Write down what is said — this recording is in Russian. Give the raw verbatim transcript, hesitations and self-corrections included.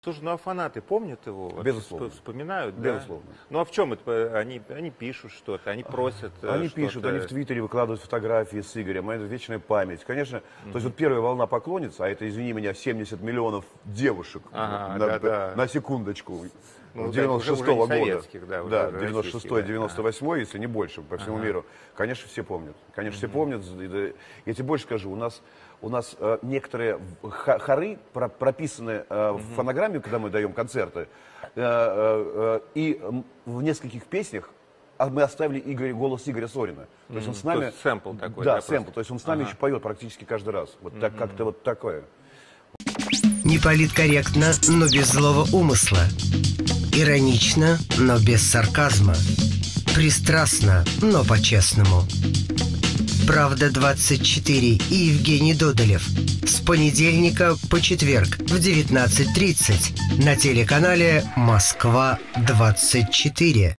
Слушай, ну а фанаты помнят его? Вообще Безусловно. Вспоминают, да? Безусловно. Ну а в чем это? Они, они пишут что-то, они просят Они что-то. пишут, они в Твиттере выкладывают фотографии с Игорем, это вечная память. Конечно, mm-hmm. то есть вот первая волна поклонниц, а это, извини меня, семьдесят миллионов девушек, ага, на, да, да. на секундочку, ну, девяносто шестого да, года. Да, да, девяносто шестой, да. девяносто восьмой, если не больше, по всему ага. миру. Конечно, все помнят. Конечно, mm-hmm. все помнят. Я тебе больше скажу, у нас, у нас э, некоторые хоры про, прописаны э, mm-hmm. в фонограмме, когда мы даем концерты, э, э, и в нескольких песнях мы оставили Игорь, голос Игоря Сорина. То есть он с нами... То есть сэмпл такой. Да, да сэмпл. просто? То есть он с нами ага. еще поет практически каждый раз. Вот mm-hmm. так, как-то вот такое. Не политкорректно, но без злого умысла. Иронично, но без сарказма. Пристрастно, но по-честному. «Правда двадцать четыре» и Евгений Додолев. С понедельника по четверг в девятнадцать тридцать на телеканале «Москва двадцать четыре».